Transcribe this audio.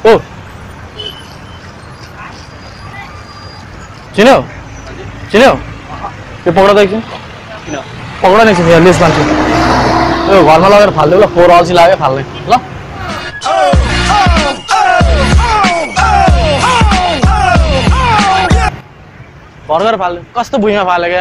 ओ चिन्यो चिन्यो त्यो पक्रा त एकछिन पक्रा नै छ लिस्ट मान्छे यो घरमा लगेर फाल्दियो ल फोहोर अल्छी लाग्यो फाल्ने ल भर्खर फाल्दियो कस्तो भुइँमा फालेको